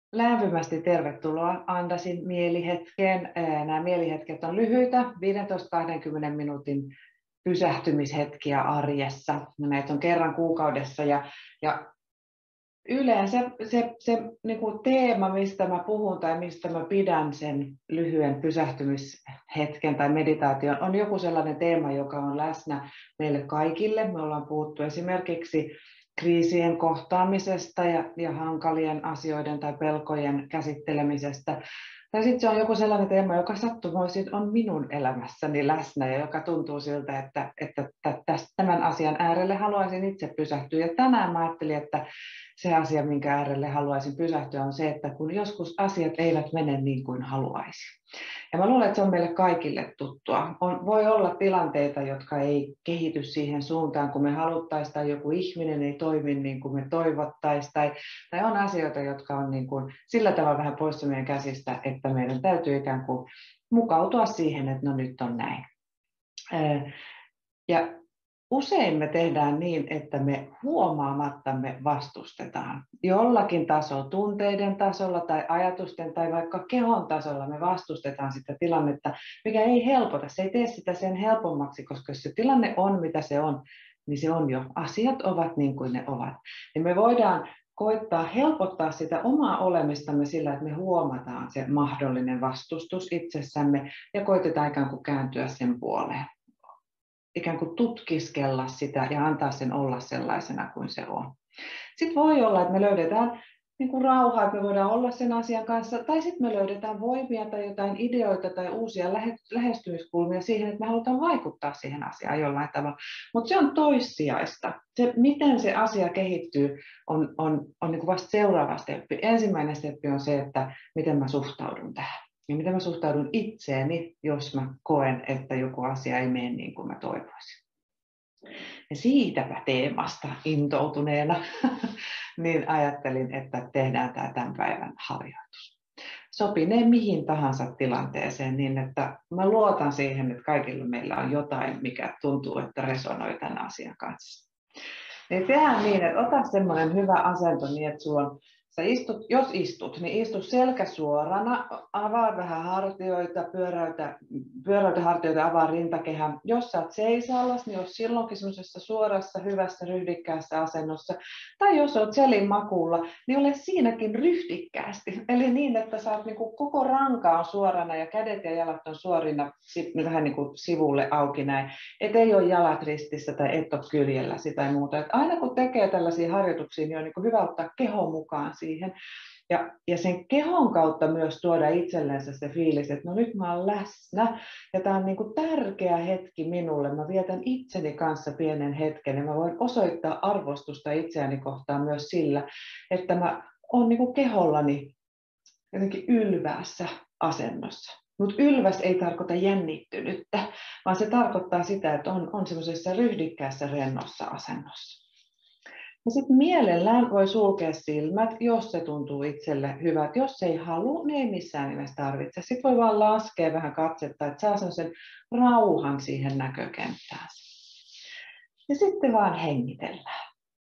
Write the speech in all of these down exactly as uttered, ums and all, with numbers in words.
Lämpimästi tervetuloa Andasin mielihetkeen. Nämä mielihetket on lyhyitä, viisitoista kaksikymmentä minuutin pysähtymishetkiä arjessa. Näitä on kerran kuukaudessa ja, ja yleensä se, se niin kuin teema, mistä mä puhun tai mistä mä pidän sen lyhyen pysähtymishetken tai meditaation, on joku sellainen teema, joka on läsnä meille kaikille. Me ollaan puhuttu esimerkiksi kriisien kohtaamisesta ja, ja hankalien asioiden tai pelkojen käsittelemisestä. Tai sitten se on joku sellainen teema, joka sattumoisin on minun elämässäni läsnä ja joka tuntuu siltä, että, että tämän asian äärelle haluaisin itse pysähtyä. Ja tänään mä ajattelin, että se asia, minkä äärelle haluaisin pysähtyä, on se, että kun joskus asiat eivät mene niin kuin haluaisi. Ja mä luulen, että se on meille kaikille tuttua. On, voi olla tilanteita, jotka ei kehity siihen suuntaan, kun me haluttaisiin, tai joku ihminen ei toimi niin kuin me toivottaisiin, tai, tai on asioita, jotka on niin kuin sillä tavalla vähän poissa meidän käsistä, että meidän täytyy ikään kuin mukautua siihen, että no nyt on näin. Ja usein me tehdään niin, että me huomaamattamme vastustetaan. Jollakin tasolla, tunteiden tasolla tai ajatusten tai vaikka kehon tasolla me vastustetaan sitä tilannetta, mikä ei helpota. Se ei tee sitä sen helpommaksi, koska jos se tilanne on mitä se on, niin se on jo. Asiat ovat niin kuin ne ovat. Ja me voidaan koittaa helpottaa sitä omaa olemistamme sillä, että me huomataan se mahdollinen vastustus itsessämme ja koitetaan ikään kuin kääntyä sen puoleen. Ikään kuin tutkiskella sitä ja antaa sen olla sellaisena kuin se on. Sitten voi olla, että me löydetään niin kuin rauhaa, että me voidaan olla sen asian kanssa, tai sitten me löydetään voimia tai jotain ideoita tai uusia lähestymiskulmia siihen, että me halutaan vaikuttaa siihen asiaan jollain tavalla. Mutta se on toissijaista. Se, miten se asia kehittyy, on, on, on niin kuin vasta seuraava steppi. Ensimmäinen steppi on se, että miten mä suhtaudun tähän. Ja miten mä suhtaudun itseeni, jos mä koen, että joku asia ei mene niin kuin mä toivoisin. Ja siitäpä teemasta intoutuneena niin ajattelin, että tehdään tämä tämän päivän harjoitus. Sopinee mihin tahansa tilanteeseen niin, että mä luotan siihen, että kaikilla meillä on jotain, mikä tuntuu, että resonoi tämän asian kanssa. Niin tehdään niin, että ota semmoinen hyvä asento niin, että sulla on Sä istut, jos istut, niin istu selkä suorana, avaa vähän hartioita, pyöräytä, pyöräytä hartioita, avaa rintakehän. Jos sä oot seisallas, niin jos silloinkin semmoisessa suorassa, hyvässä, ryhdikkäässä asennossa. Tai jos oot selin makuulla, niin ole siinäkin ryhdikkäästi. Eli niin, että sä oot niin kuin koko ranka on suorana ja kädet ja jalat on suorina vähän niin kuin sivulle auki näin. Et ei ole jalat ristissä tai et ole kyljellä tai muuta. Et aina kun tekee tällaisia harjoituksia, niin on niin kuin hyvä ottaa keho mukaan siihen. Ja, ja sen kehon kautta myös tuoda itsellensä se fiilis, että no nyt mä oon läsnä ja tämä on niin kuin tärkeä hetki minulle. Mä vietän itseni kanssa pienen hetken ja mä voin osoittaa arvostusta itseäni kohtaan myös sillä, että mä oon niin kuin kehollani jotenkin ylväässä asennossa. Mutta ylväs ei tarkoita jännittynyttä, vaan se tarkoittaa sitä, että on, on semmoisessa ryhdikkäässä rennossa asennossa. Ja sitten mielellään voi sulkea silmät, jos se tuntuu itselle hyvältä. Jos ei halua, niin ei missään nimessä tarvitse. Sitten voi vaan laskea vähän katsetta, että saa sen rauhan siihen näkökenttään. Ja sitten vaan hengitellään.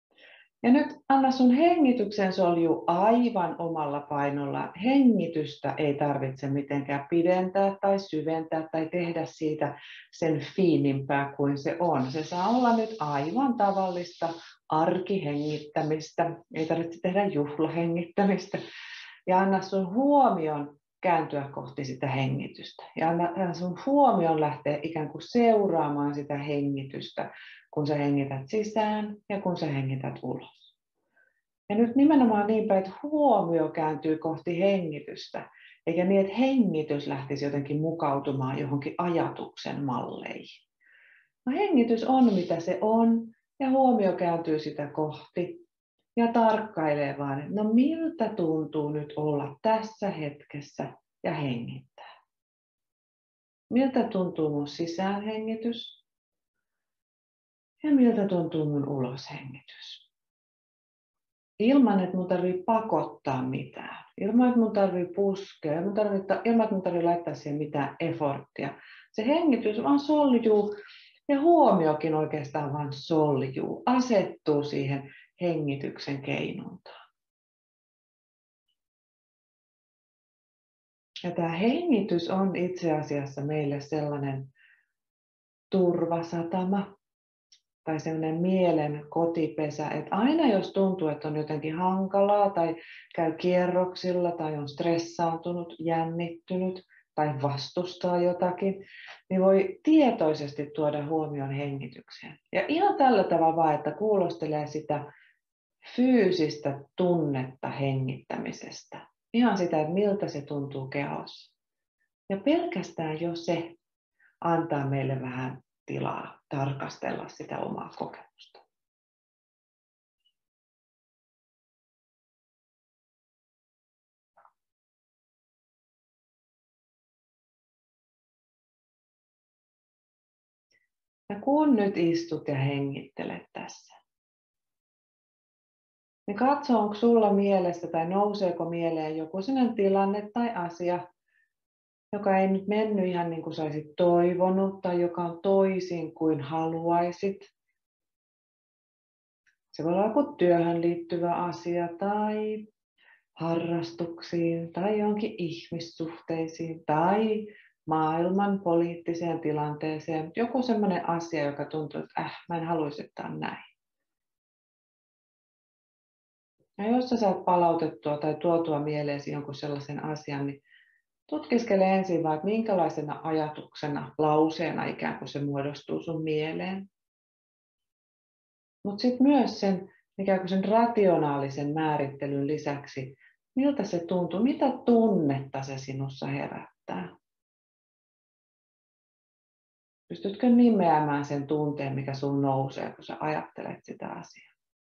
Ja nyt anna sun hengityksen soljuu aivan omalla painolla. Hengitystä ei tarvitse mitenkään pidentää tai syventää tai tehdä siitä sen fiinimpää kuin se on. Se saa olla nyt aivan tavallista arkihengittämistä. Ei tarvitse tehdä juhlahengittämistä. Ja anna sun huomion kääntyä kohti sitä hengitystä. Ja anna sun huomion lähteä ikään kuin seuraamaan sitä hengitystä, kun sä hengität sisään ja kun sä hengität ulos. Ja nyt nimenomaan niin päin, että huomio kääntyy kohti hengitystä, eikä niin, että hengitys lähtisi jotenkin mukautumaan johonkin ajatuksen malleihin. No, hengitys on mitä se on, ja huomio kääntyy sitä kohti ja tarkkailee vaan, että no miltä tuntuu nyt olla tässä hetkessä ja hengittää. Miltä tuntuu mun sisäänhengitys ja miltä tuntuu mun uloshengitys. Ilman, että mun tarvii pakottaa mitään. Ilman, että mun tarvii puskea. Ilman, että mun tarvii laittaa siihen mitään efforttia. Se hengitys vaan soljuu ja huomiokin oikeastaan vaan soljuu. Asettuu siihen hengityksen keinontaan. Ja tämä hengitys on itse asiassa meille sellainen turvasatama tai sellainen mielen kotipesä, että aina jos tuntuu, että on jotenkin hankalaa tai käy kierroksilla tai on stressaantunut, jännittynyt tai vastustaa jotakin, niin voi tietoisesti tuoda huomioon hengitykseen. Ja ihan tällä tavalla vaan, että kuulostelee sitä fyysistä tunnetta hengittämisestä. Ihan sitä, että miltä se tuntuu kehossa. Ja pelkästään jo se antaa meille vähän tilaa tarkastella sitä omaa kokemusta. Ja kun nyt istut ja hengittelet tässä, niin katso, onko sulla mielessä tai nouseeko mieleen joku sellainen tilanne tai asia, joka ei nyt mennyt ihan niin kuin sä olisit toivonut tai joka on toisin kuin haluaisit. Se voi olla joku työhön liittyvä asia tai harrastuksiin tai johonkin ihmissuhteisiin tai maailman poliittiseen tilanteeseen. Joku sellainen asia, joka tuntuu, että äh, mä en haluaisi, että on näin. Ja jos sä saat palautettua tai tuotua mieleesi jonkun sellaisen asian, niin tutkiskele ensin vaan, että minkälaisena ajatuksena, lauseena ikään kuin se muodostuu sun mieleen. Mutta sitten myös sen, ikään kuin sen rationaalisen määrittelyn lisäksi, miltä se tuntuu, mitä tunnetta se sinussa herättää. Pystytkö nimeämään sen tunteen, mikä sun nousee, kun sä ajattelet sitä asiaa?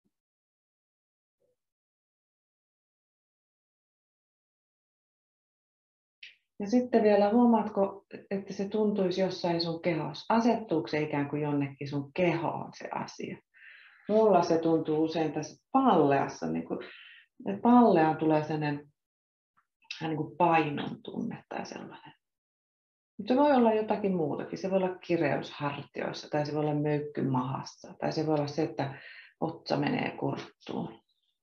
Ja sitten vielä huomaatko, että se tuntuisi jossain sun kehossa? Asettuuko se ikään kuin jonnekin sun kehoon se asia? Mulla se tuntuu usein tässä palleassa, niin kuin, että palleaan tulee sellainen niin kuin painon tunne tai sellainen. Mutta se voi olla jotakin muutakin. Se voi olla kireys hartioissa, tai se voi olla möykky mahassa, tai se voi olla se, että otsa menee kurttuun.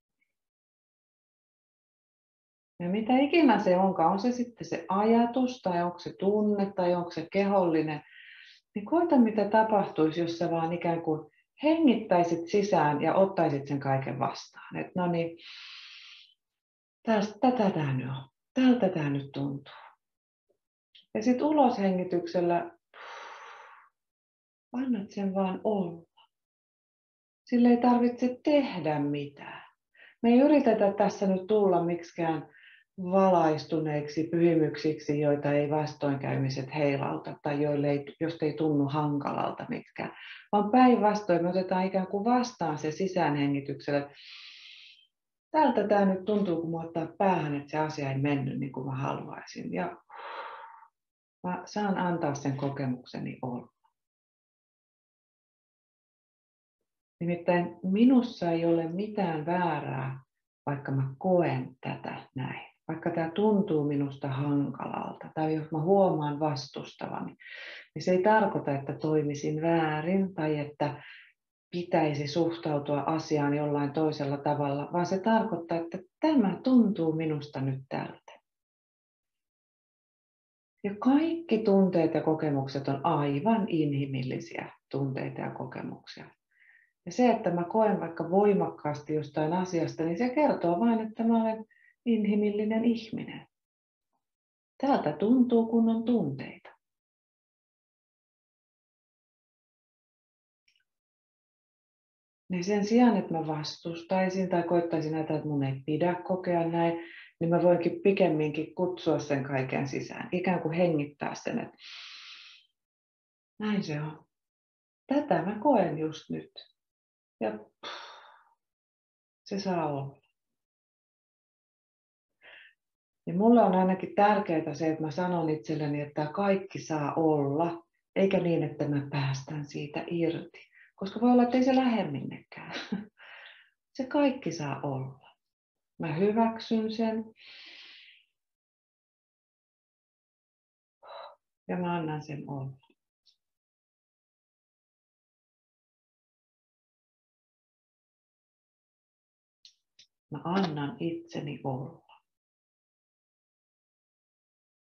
Ja mitä ikinä se onkaan, on se sitten se ajatus, tai onko se tunne, tai onko se kehollinen, niin koita mitä tapahtuisi, jos sä vaan ikään kuin hengittäisit sisään ja ottaisit sen kaiken vastaan. Että no niin, tästä, tätä tämä nyt on, tältä tämä nyt tuntuu. Ja sitten uloshengityksellä annat sen vaan olla. Sille ei tarvitse tehdä mitään. Me ei yritetä tässä nyt tulla miksikään valaistuneiksi pyhimyksiksi, joita ei vastoinkäymiset heilauta tai joille ei, josta ei tunnu hankalalta mitkään. Vaan päinvastoin me otetaan ikään kuin vastaan se sisäänhengitykselle. Tältä tämä nyt tuntuu, kun mä ottaa päähän, että se asia ei mennyt niin kuin mä haluaisin. Ja mä saan antaa sen kokemukseni olla. Nimittäin minussa ei ole mitään väärää, vaikka mä koen tätä näin. Vaikka tämä tuntuu minusta hankalalta tai jos mä huomaan vastustavani, niin se ei tarkoita, että toimisin väärin tai että pitäisi suhtautua asiaan jollain toisella tavalla, vaan se tarkoittaa, että tämä tuntuu minusta nyt tältä. Ja kaikki tunteet ja kokemukset on aivan inhimillisiä tunteita ja kokemuksia. Ja se, että mä koen vaikka voimakkaasti jostain asiasta, niin se kertoo vain, että mä olen inhimillinen ihminen. Tältä tuntuu, kun on tunteita. Niin sen sijaan, että mä vastustaisin tai koittaisin näitä, että mun ei pidä kokea näin, niin mä voinkin pikemminkin kutsua sen kaiken sisään. Ikään kuin hengittää sen, että näin se on. Tätä mä koen just nyt. Ja se saa olla. Ja mulle on ainakin tärkeää se, että mä sanon itselleni, että tämä kaikki saa olla, eikä niin, että mä päästän siitä irti. Koska voi olla, että ei se lähde minnekään. Se kaikki saa olla. Mä hyväksyn sen. Ja mä annan sen olla. Mä annan itseni olla.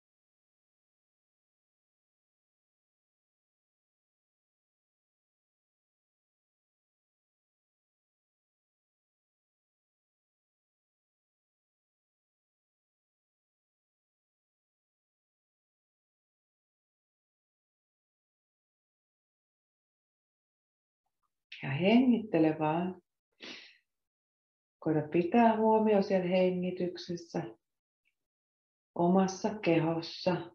Ja hengittele vaan. Koita pitää huomio siellä hengityksessä, omassa kehossa,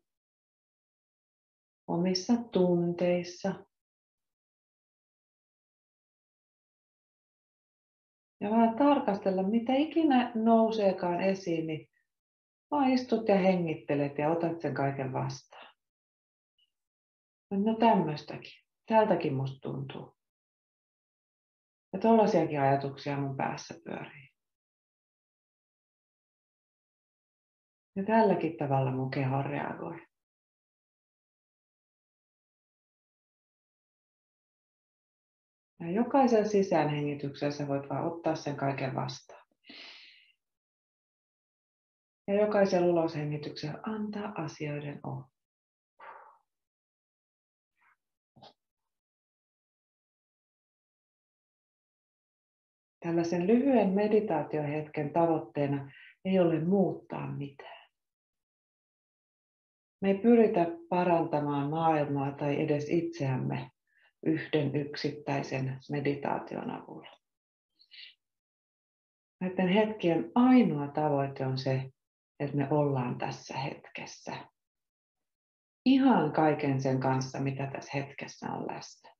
omissa tunteissa. Ja vaan tarkastella, mitä ikinä nouseekaan esiin, niin vaan istut ja hengittelet ja otat sen kaiken vastaan. No tämmöistäkin. Tältäkin musta tuntuu. Ja tollaisiakin ajatuksia mun päässä pyörii. Ja tälläkin tavalla mun keho reagoi. Ja jokaisen sisäänhengityksellä sä voit vaan ottaa sen kaiken vastaan. Ja jokaisen uloshengityksellä antaa asioiden olla. Tällaisen lyhyen meditaatiohetken tavoitteena ei ole muuttaa mitään. Me ei pyritä parantamaan maailmaa tai edes itseämme yhden yksittäisen meditaation avulla. Näiden hetkien ainoa tavoite on se, että me ollaan tässä hetkessä. Ihan kaiken sen kanssa, mitä tässä hetkessä on läsnä.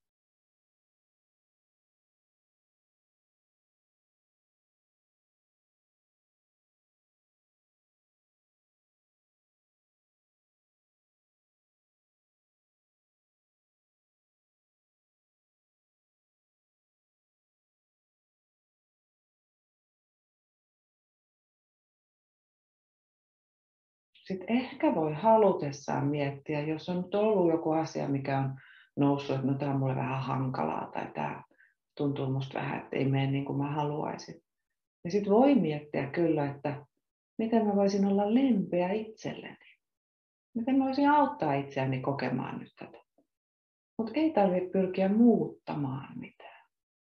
Sitten ehkä voi halutessaan miettiä, jos on nyt ollut joku asia, mikä on noussut, että no, tämä on mulle vähän hankalaa tai tämä tuntuu musta vähän, että ei mene niin kuin mä haluaisin. Ja sitten voi miettiä kyllä, että miten mä voisin olla lempeä itselleni. Miten mä voisin auttaa itseäni kokemaan nyt tätä. Mutta ei tarvitse pyrkiä muuttamaan mitään.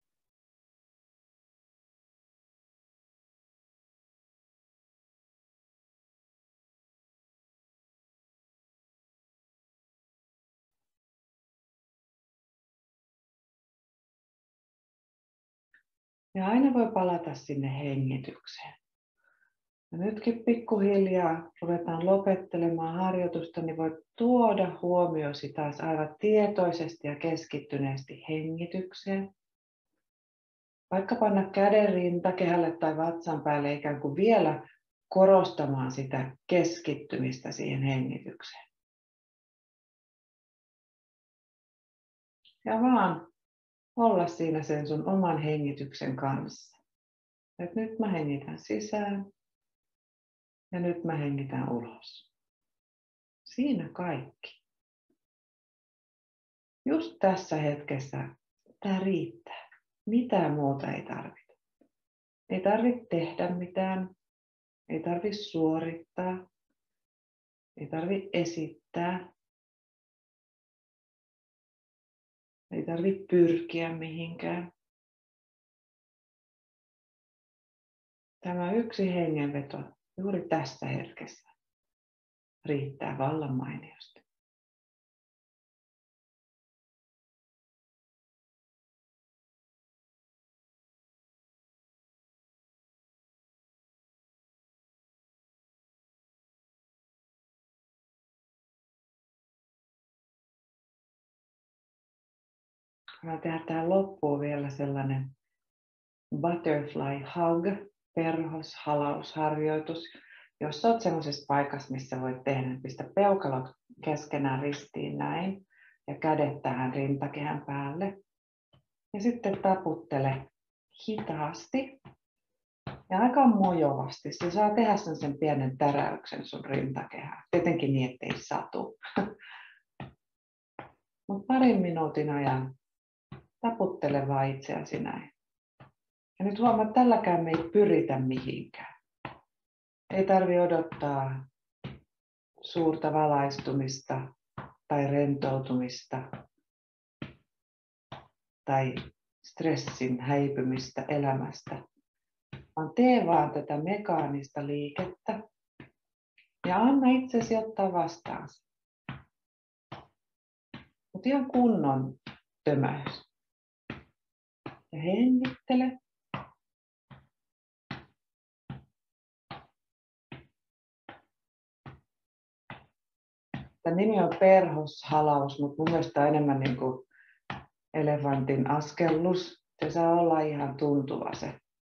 Ja aina voi palata sinne hengitykseen. Ja nytkin pikkuhiljaa ruvetaan lopettelemaan harjoitusta, niin voit tuoda huomiosi taas aivan tietoisesti ja keskittyneesti hengitykseen. Vaikka panna käden rintakehälle tai vatsan päälle ikään kuin vielä korostamaan sitä keskittymistä siihen hengitykseen. Ja vaan olla siinä sen sun oman hengityksen kanssa. Et nyt mä hengitän sisään ja nyt mä hengitän ulos. Siinä kaikki. Just tässä hetkessä tämä riittää. Mitään muuta ei tarvita. Ei tarvitse tehdä mitään. Ei tarvitse suorittaa. Ei tarvitse esittää. Ei tarvitse pyrkiä mihinkään. Tämä yksi hengenveto juuri tässä hetkessä riittää vallan mainiosti. Mä tehdään tähän loppuun vielä sellainen butterfly hug, perhoshalausharjoitus. Jos olet sellaisessa paikassa, missä voit tehdä, pistä peukalot keskenään ristiin näin ja kädet tähän rintakehän päälle. Ja sitten taputtele hitaasti ja aika mojovasti. Se saa tehdä sen pienen täräyksen sun rintakehään. Tietenkin niin, ettei satu. Mutta parin minuutin ajan taputtele vaan itseäsi näin. Ja nyt huomaa, että tälläkään me ei pyritä mihinkään. Ei tarvitse odottaa suurta valaistumista tai rentoutumista tai stressin häipymistä elämästä, vaan tee vaan tätä mekaanista liikettä ja anna itsesi ottaa vastaan. Mutta ihan kunnon tömäys. Ja hengittele. Tämä nimi on perhoshalaus, mutta mun mielestä on enemmän niin kuin elefantin askellus. Se saa olla ihan tuntuva se.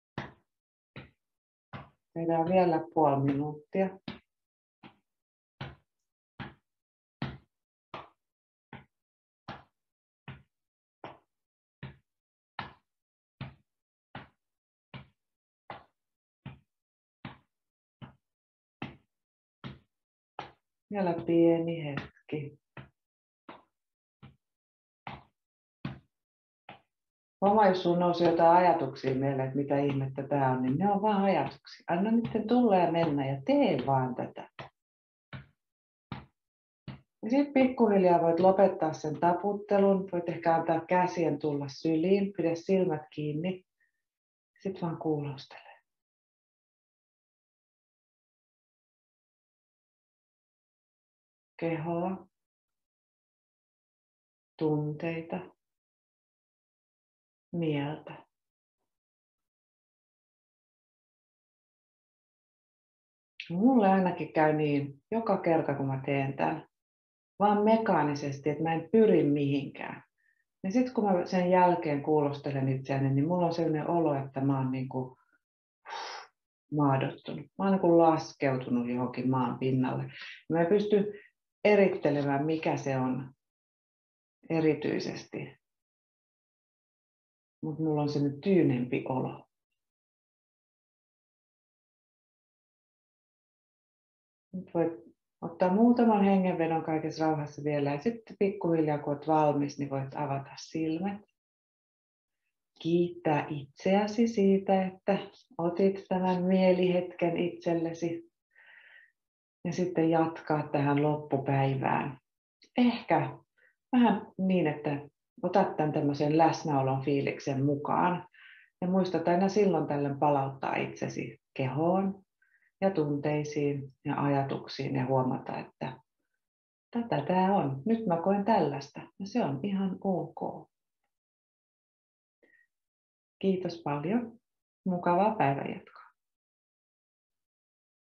Tehdään vielä puoli minuuttia. Vielä pieni hetki. Huomaa, jos sun nousi jotain ajatuksia meille, että mitä ihmettä tämä on, niin ne on vaan ajatuksia. Anna niiden tulla ja mennä ja tee vaan tätä. Ja sitten pikkuhiljaa voit lopettaa sen taputtelun. Voit ehkä antaa käsien tulla syliin. Pidä silmät kiinni. Sitten vaan kuulostele. Kehoa. Tunteita. Mieltä. Mulle ainakin käy niin joka kerta, kun mä teen tämän. Vaan mekaanisesti, että mä en pyri mihinkään. Ja sitten kun mä sen jälkeen kuulostelen itseäni, niin mulla on sellainen olo, että mä oon niin kuin maadottunut. Mä oon niin kuin laskeutunut johonkin maan pinnalle. Mä en pysty erittelemään, mikä se on erityisesti. Mutta mulla on sellainen tyynempi olo. Nyt voit ottaa muutaman hengenvedon kaikessa rauhassa vielä ja sitten pikkuhiljaa, kun olet valmis, niin voit avata silmät. Kiittää itseäsi siitä, että otit tämän mielihetken itsellesi. Ja sitten jatkaa tähän loppupäivään. Ehkä vähän niin, että otat tämän tämmöisen läsnäolon fiiliksen mukaan. Ja muistat aina silloin tällöin palauttaa itsesi kehoon ja tunteisiin ja ajatuksiin ja huomata, että tätä tämä on. Nyt mä koen tällaista ja se on ihan ok. Kiitos paljon. Mukavaa päivänjatkoa.